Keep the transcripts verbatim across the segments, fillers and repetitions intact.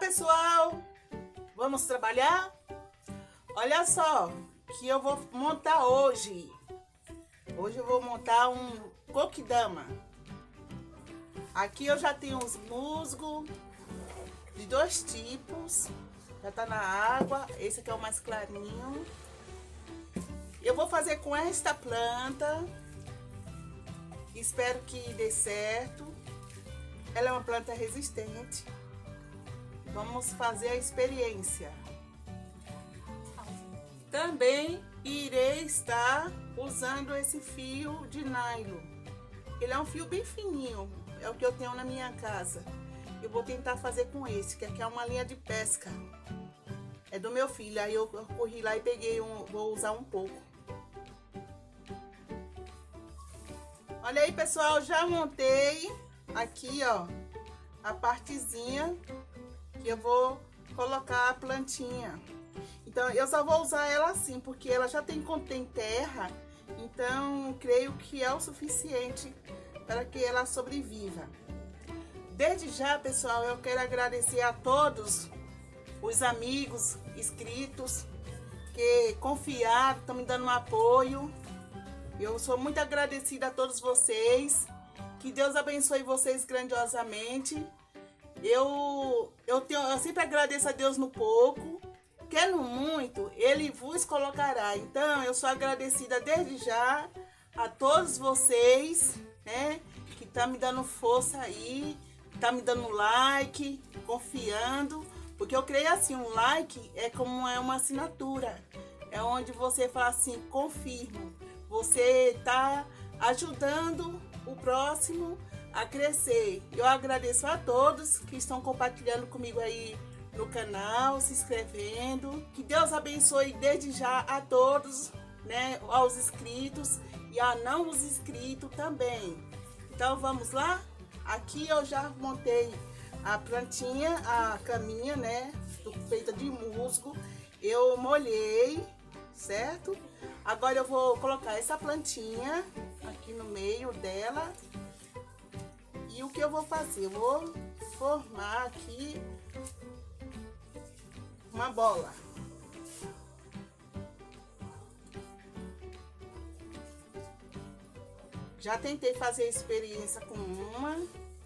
pessoal, vamos trabalhar? Olha só que eu vou montar hoje. Hoje eu vou montar um coquidama. Aqui eu já tenho os musgos de dois tipos. Já tá na água. Esse aqui é o mais clarinho. Eu vou fazer com esta planta. Espero que dê certo. Ela é uma planta resistente. Vamos fazer a experiência. Também irei estar usando esse fio de nylon. Ele é um fio bem fininho, é o que eu tenho na minha casa. Eu vou tentar fazer com esse, que aqui é uma linha de pesca. É do meu filho, aí eu corri lá e peguei um, vou usar um pouco. Olha aí, pessoal, já montei aqui, ó, a partezinha que eu vou colocar a plantinha. Então eu só vou usar ela assim, porque ela já tem contém terra, então creio que é o suficiente para que ela sobreviva. Desde já, pessoal, eu quero agradecer a todos os amigos inscritos que confiaram, estão me dando um apoio. Eu sou muito agradecida a todos vocês. Que Deus abençoe vocês grandiosamente. Eu, eu, tenho, eu sempre agradeço a Deus no pouco. Quero muito, Ele vos colocará. Então, eu sou agradecida desde já a todos vocês, né? Que tá me dando força aí, tá me dando like, confiando. Porque eu creio assim, um like é como é uma assinatura. É onde você fala assim, confirmo. Você tá ajudando o próximo a crescer. Eu agradeço a todos que estão compartilhando comigo aí no canal, se inscrevendo. Que Deus abençoe desde já a todos, né, aos inscritos e a não os inscritos também. Então vamos lá? Aqui eu já montei a plantinha, a caminha, né, feita de musgo. Eu molhei, certo? Agora eu vou colocar essa plantinha aqui no meio dela. E o que eu vou fazer? Eu vou formar aqui uma bola. Já tentei fazer experiência com uma.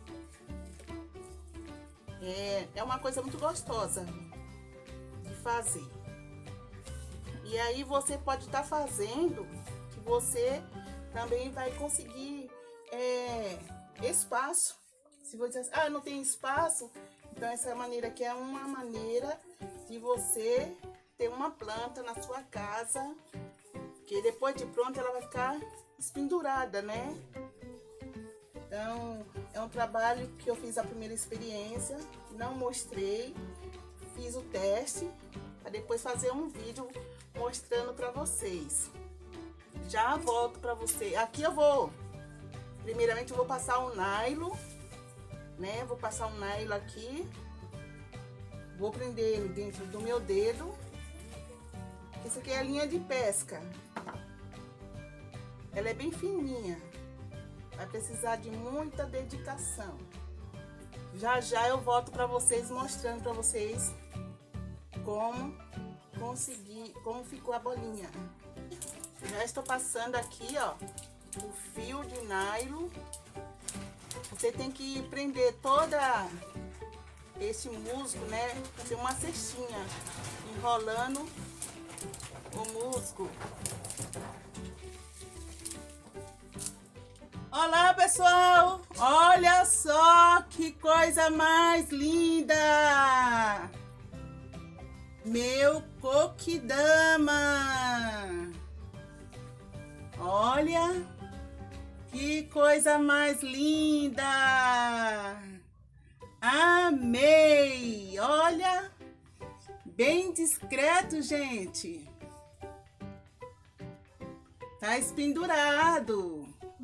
É, é uma coisa muito gostosa de fazer. E aí você pode estar fazendo, que você também vai conseguir é, espaço. Se você ah, não tem espaço, então essa maneira aqui é uma maneira de você ter uma planta na sua casa, que depois de pronta ela vai ficar espendurada, né? Então é um trabalho que eu fiz a primeira experiência, não mostrei, fiz o teste para depois fazer um vídeo mostrando para vocês. Já volto para você. Aqui eu vou, primeiramente eu vou passar um nylon, né? Vou passar um nylon aqui. Vou prender ele dentro do meu dedo. Essa aqui é a linha de pesca. Ela é bem fininha. Vai precisar de muita dedicação. Já já eu volto para vocês mostrando para vocês como conseguir, como ficou a bolinha. Já estou passando aqui, ó, o fio de nylon. Você tem que prender toda esse musgo, né? Fazer uma cestinha, enrolando o musgo. Olá, pessoal! Olha só que coisa mais linda! Meu coquidama! Olha que coisa mais linda! Amei! Olha, bem discreto, gente. Tá espendurado.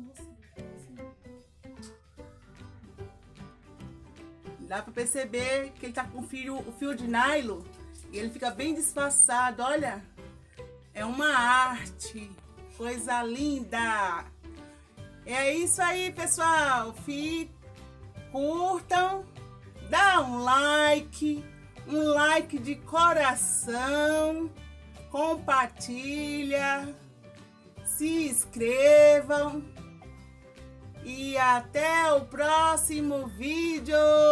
Dá para perceber que ele tá com o fio, o fio de nylon e ele fica bem disfarçado. Olha, é uma arte, coisa linda. É isso aí, pessoal. Fique, curtam, dá um like, um like de coração, compartilha, se inscrevam e até o próximo vídeo.